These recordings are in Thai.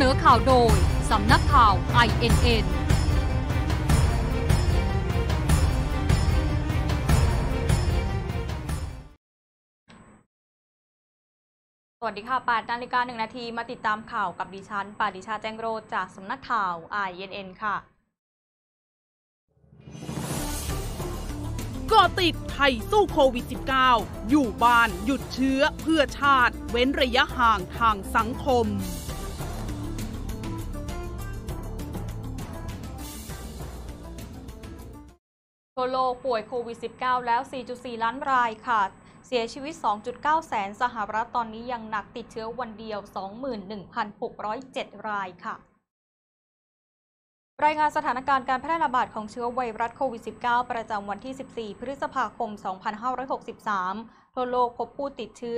นอข่าวโดยสำนักข่าว INN สวัสดีค่ะ8:01 นาทีมาติดตามข่าวกับดิฉันปาริชาแจ้งโรจน์จากสำนักข่าว INN ค่ะก็ติดไทยสู้โควิด -19 อยู่บ้านหยุดเชื้อเพื่อชาติเว้นระยะห่างทางสังคมทั่วโลกป่วยโควิด -19 แล้ว 4.4 ล้านรายค่ะเสียชีวิต 2.9 แสนสหรัฐตอนนี้ยังหนักติดเชื้อวันเดียว 21,607 รายค่ะรายงานสถานการณ์การแพร่ระบาดของเชื้อไวรัสโควิด -19 ประจำวันที่ 14 พฤษภาคม 2563 ทั่วโลกพบผู้ติดเชื้อ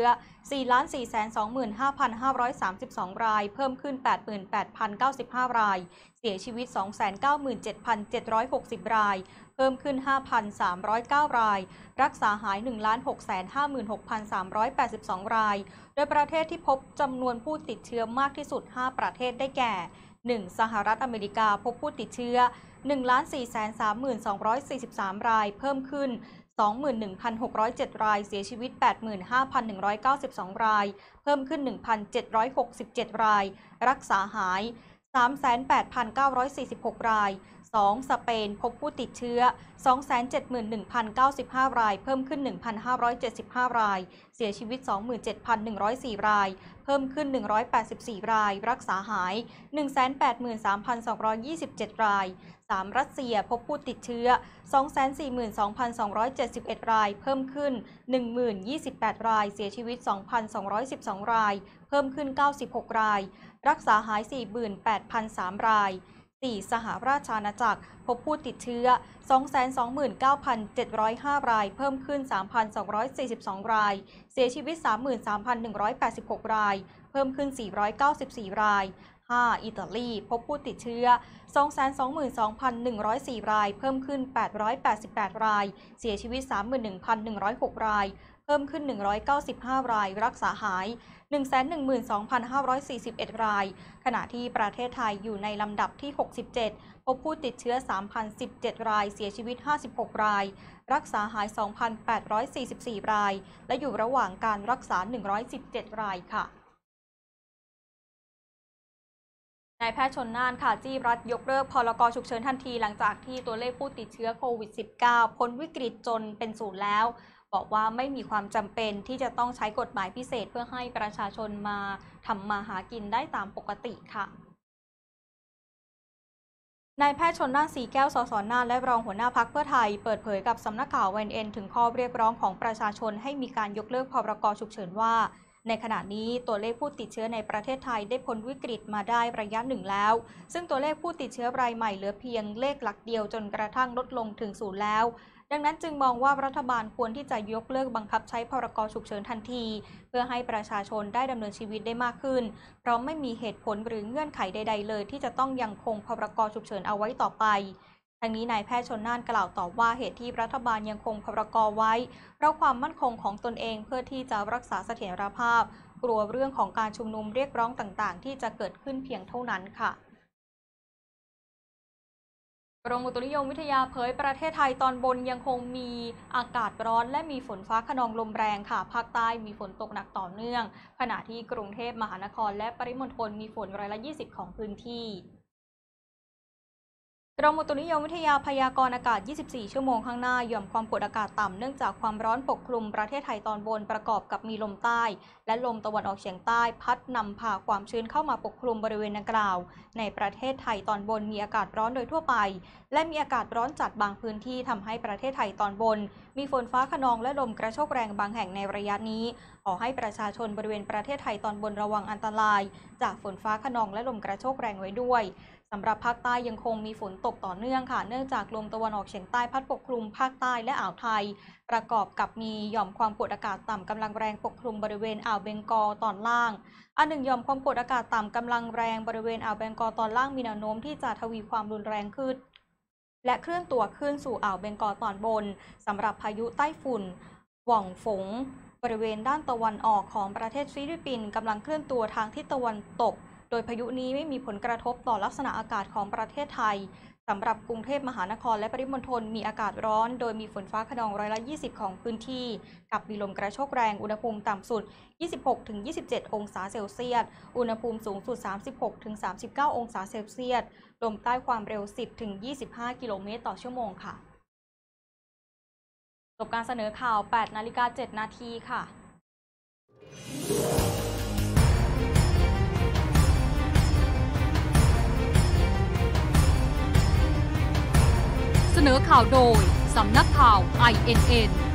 4,425,532 ราย เพิ่มขึ้น 88,095 ราย เสียชีวิต 297,760 ราย เพิ่มขึ้น 5,309 ราย รักษาหาย 1,656,382 ราย โดยประเทศที่พบจำนวนผู้ติดเชื้อมากที่สุด 5 ประเทศได้แก่ 1. สหรัฐอเมริกาพบผู้ติดเชื้อ 1,432,243 ราย เพิ่มขึ้น 21,607 ราย เสียชีวิต 85,192 ราย เพิ่มขึ้น 1,767 ราย รักษาหาย 38,946 ราย 2. สเปนพบผู้ติดเชื้อ 271,095 ราย เพิ่มขึ้น 1,575 ราย เสียชีวิต 27,104 ราย เพิ่มขึ้น 184 ราย รักษาหาย 183,227 ราย 3. รัสเซียพบผู้ติดเชื้อ 242,271 ราย เพิ่มขึ้น 10,028 ราย เสียชีวิต 2,212 ราย เพิ่มขึ้น 96 ราย รักษาหาย 48,003 ราย 4. สหราชอาณาจักรพบผู้ติดเชื้อ 229,705 ราย เพิ่มขึ้น 3,242 ราย เสียชีวิต 33,186 ราย เพิ่มขึ้น 494 ราย 5. อิตาลีพบผู้ติดเชื้อ 222,104 ราย เพิ่มขึ้น 888 ราย เสียชีวิต 31,106 ราย เพิ่มขึ้น 195 ราย รักษาหาย 112,541 ราย ขณะที่ประเทศไทยอยู่ในลำดับที่ 67 พบผู้ติดเชื้อ 3,017 ราย เสียชีวิต 56 ราย รักษาหาย 2,844 ราย และอยู่ระหว่างการรักษา 117 รายค่ะนายแพทย์ชลน่านค่ะจี้รัฐยกเลิกพรก.ฉุกเฉินทันทีหลังจากที่ตัวเลขผู้ติดเชื้อโควิด -19 พ้นวิกฤตจนเป็นศูนย์แล้วบอกว่าไม่มีความจำเป็นที่จะต้องใช้กฎหมายพิเศษเพื่อให้ประชาชนมาทำมาหากินได้ตามปกติค่ะนายแพทย์ชลน่านสีแก้ว สส.น่านและรองหัวหน้าพรรคเพื่อไทยเปิดเผยกับสำนักข่าว INN ถึงข้อเรียกร้องของประชาชนให้มีการยกเลิกพรก.ฉุกเฉินว่าในขณะนี้ตัวเลขผู้ติดเชื้อในประเทศไทยได้พ้นวิกฤตมาได้ระยะหนึ่งแล้วซึ่งตัวเลขผู้ติดเชื้อรายใหม่เหลือเพียงเลขหลักเดียวจนกระทั่งลดลงถึงศูนย์แล้วดังนั้นจึงมองว่ารัฐบาลควรที่จะยกเลิกบังคับใช้พรก.ฉุกเฉินทันทีเพื่อให้ประชาชนได้ดำเนินชีวิตได้มากขึ้นเพราะไม่มีเหตุผลหรือเงื่อนไขใดๆเลยที่จะต้องยังคงพรก.ฉุกเฉินเอาไว้ต่อไปทั้งนี้นายแพทย์ชลน่านกล่าวต่อว่าเหตุที่รัฐบาลยังคงพรก.ไว้เพราะความมั่นคงของตนเองเพื่อที่จะรักษาเสถียรภาพกลัวเรื่องของการชุมนุมเรียกร้องต่างๆที่จะเกิดขึ้นเพียงเท่านั้นค่ะกรมอุตุนิยมวิทยาเผยประเทศไทยตอนบนยังคงมีอากาศร้อนและมีฝนฟ้าคะนองลมแรงค่ะภาคใต้มีฝนตกหนักต่อเนื่องขณะที่กรุงเทพมหานครและปริมณฑลมีฝน20%ของพื้นที่กรมอุตุนิยมวิทยาพยากรณ์อากาศ 24 ชั่วโมงข้างหน้าหย่อมความกดอากาศต่ำเนื่องจากความร้อนปกคลุมประเทศไทยตอนบนประกอบกับมีลมใต้และลมตะวันออกเฉียงใต้พัดนำพาความชื้นเข้ามาปกคลุมบริเวณดังกล่าวในประเทศไทยตอนบนมีอากาศร้อนโดยทั่วไปและมีอากาศร้อนจัดบางพื้นที่ทำให้ประเทศไทยตอนบนมีฝนฟ้าคะนองและลมกระโชกแรงบางแห่งในระยะนี้ขอให้ประชาชนบริเวณประเทศไทยตอนบนระวังอันตรายจากฝนฟ้าคะนองและลมกระโชกแรงไว้ด้วยสำหรับภาคใต้ยังคงมีฝนตกต่อเนื่องค่ะเนื่องจากลมตะวันออกเฉียงใต้พัดปกคลุมภาคใต้และอ่าวไทยประกอบกับมีหย่อมความกดอากาศต่ำกำลังแรงปกคลุมบริเวณอ่าวเบงกอลตอนล่างอันหนึ่งหย่อมความกดอากาศต่ำกำลังแรงบริเวณอ่าวเบงกอลตอนล่างมีแนวโน้มที่จะทวีความรุนแรงขึ้นและเคลื่อนตัวขึ้นสู่อ่าวเบงกอลตอนบนสำหรับพายุไต้ฝุ่นหว่องฝงบริเวณด้านตะวันออกของประเทศฟิลิปปินส์กำลังเคลื่อนตัวทางทิศตะวันตกโดยพายุนี้ไม่มีผลกระทบต่อลักษณะอากาศของประเทศไทยสำหรับกรุงเทพมหานครและปริมณฑลมีอากาศร้อนโดยมีฝนฟ้าคะนอง120ของพื้นที่กับมีลมกระโชกแรงอุณหภูมิต่ำสุด 26-27 องศาเซลเซียสอุณหภูมิสูงสุด 36-39 องศาเซลเซียสลมใต้ความเร็ว 10-25 กิโลเมตรต่อชั่วโมงค่ะจบการเสนอข่าว 8:07 นาทีค่ะเสนอข่าวโดยสำนักข่าว INN